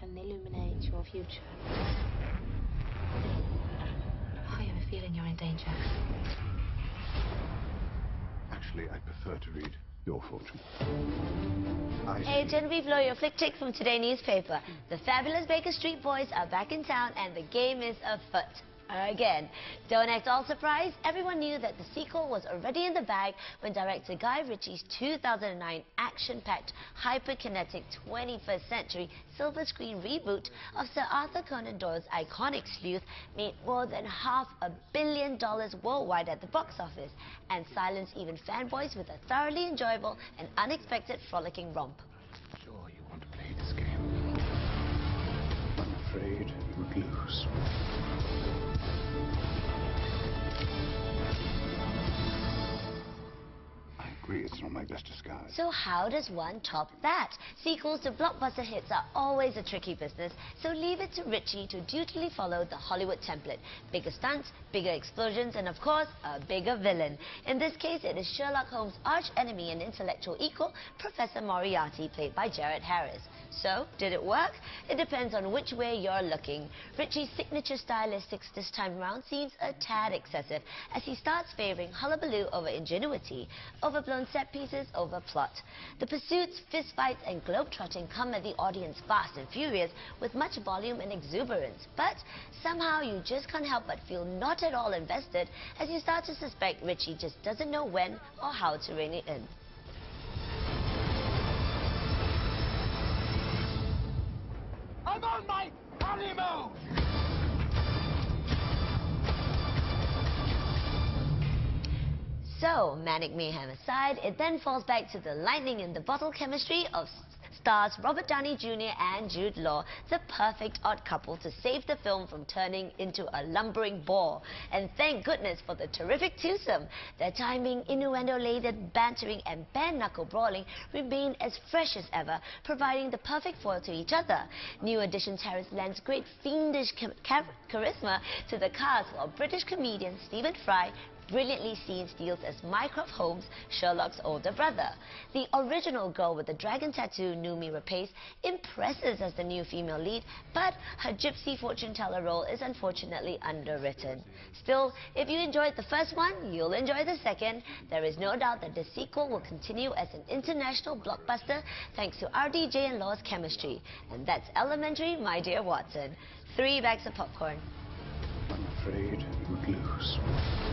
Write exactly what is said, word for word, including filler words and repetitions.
can illuminate your future. Oh, you have a feeling you're in danger. Actually, I prefer to read your fortune. I Hey, see. Genevieve Loh, your flick tick from Today newspaper. The fabulous Baker Street Boys are back in town and the game is afoot. Again. Don't act all surprised. Everyone knew that the sequel was already in the bag when director Guy Ritchie's two thousand nine action-packed, hyperkinetic twenty-first century silver screen reboot of Sir Arthur Conan Doyle's iconic sleuth made more than half a billion dollars worldwide at the box office and silenced even fanboys with a thoroughly enjoyable and unexpected frolicking romp. Sure you want to play this game. I'm afraid you would lose. I agree, it's not my best disguise. So how does one top that? Sequels to blockbuster hits are always a tricky business, so leave it to Ritchie to dutifully follow the Hollywood template. Bigger stunts, bigger explosions, and of course, a bigger villain. In this case, it is Sherlock Holmes' arch-enemy and intellectual equal, Professor Moriarty, played by Jared Harris. So, did it work? It depends on which way you're looking. Ritchie's signature stylistics this time around seems a tad excessive, as he starts favouring hullabaloo over ingenuity, overblown set pieces over plot. The pursuits, fistfights and globetrotting come at the audience fast and furious, with much volume and exuberance. But somehow you just can't help but feel not at all invested, as you start to suspect Ritchie just doesn't know when or how to rein it in. I'm on my honeymoon! So, manic mayhem aside, it then falls back to the lightning in the bottle chemistry of stars Robert Downey Junior and Jude Law, the perfect odd couple to save the film from turning into a lumbering bore. And thank goodness for the terrific twosome. Their timing, innuendo-laden bantering and bare-knuckle brawling remain as fresh as ever, providing the perfect foil to each other. New addition Terrence lends great fiendish char charisma to the cast, while British comedian Stephen Fry brilliantly seen steals as Mycroft Holmes, Sherlock's older brother. The original girl with the dragon tattoo, Noomi Rapace, impresses as the new female lead, but her gypsy fortune teller role is unfortunately underwritten. Still, if you enjoyed the first one, you'll enjoy the second. There is no doubt that the sequel will continue as an international blockbuster thanks to R D J and Law's chemistry. And that's elementary, my dear Watson. Three bags of popcorn. I'm afraid you would lose.